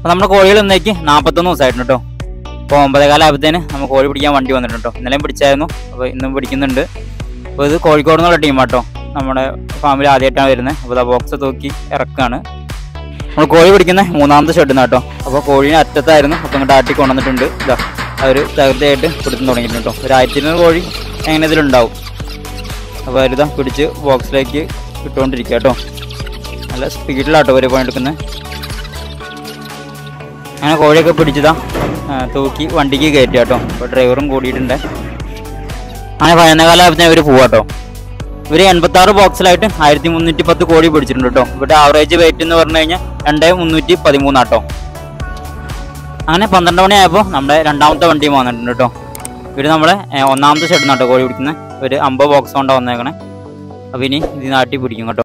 അപ്പോൾ നമ്മുടെ കോഴികൾ ഇന്നേക്ക് 41 ദിവസമായിട്ടുണ്ട് കേട്ടോ. അപ്പോൾ 9 കാലമായപ്പോഴത്തേന് നമ്മൾ കോഴി പിടിക്കാൻ വണ്ടി വന്നിട്ടുണ്ട് കേട്ടോ. ഇന്നലെയും പിടിച്ചായിരുന്നു, അപ്പോൾ ഇന്നും പിടിക്കുന്നുണ്ട്. അപ്പോൾ ഇത് കോഴിക്കോട് നിന്നുള്ള ടീമാട്ടോ, നമ്മുടെ ഫാമിലി ആദ്യമായിട്ടാണ് വരുന്നത്. അപ്പോൾ ആ ബോക്സ് തൂക്കി ഇറക്കാണ്. നമ്മൾ കോഴി പിടിക്കുന്ന 3ാമത്തെ ഷെഡിൽ നിന്നാട്ടോ. അപ്പോൾ കോഴീനെ അറ്റത്തായിരുന്നു, അപ്പോൾ ഇങ്ങോട്ട് ആട്ടി കൊണ്ടുവന്നിട്ടുണ്ട്. ഇതാ അവർ തകൃതിയായിട്ട് പിടുത്തം തുടങ്ങിയിട്ടുണ്ട് കേട്ടോ. ഒരു 1200 കോഴി എങ്ങനെ ഇതിലുണ്ടാവും. അപ്പോൾ അവരിതാ പിടിച്ച് ബോക്സിലേക്ക് ഇട്ടുകൊണ്ടിരിക്കുക കേട്ടോ. നല്ല സ്പീഡിലാട്ടോ ഒരു പണിയെടുക്കുന്നത്. അങ്ങനെ കോഴിയൊക്കെ പിടിച്ചതാ തൂക്കി വണ്ടിക്ക് കയറ്റി കേട്ടോ. അപ്പോൾ ഡ്രൈവറും കൂടിയിട്ടുണ്ട്. അങ്ങനെ 11 കാലമായപ്പോഴത്തേന് ഇവർ പോവാട്ടോ. ഇവർ 86 ബോക്സിലായിട്ട് 1310 കോഴി പിടിച്ചിട്ടുണ്ട് കേട്ടോ. ഇവിടെ ആവറേജ് വെയിറ്റ് എന്ന് പറഞ്ഞു കഴിഞ്ഞാൽ 2313 ആട്ടോ. അങ്ങനെ 12 മണിയായപ്പോൾ നമ്മുടെ 2ാമത്തെ വണ്ടി വന്നിട്ടുണ്ട് കേട്ടോ. ഇവർ നമ്മളെ 1ാമത്തെ ഷെഡിൽ നിന്നാട്ടോ കോഴി പിടിക്കുന്നത്. ഒരു 50 ബോക്സ് കൊണ്ടാണ് വന്നേക്കണേ. അപ്പോൾ ഇനി ഇത് നാട്ടി പിടിക്കും കേട്ടോ.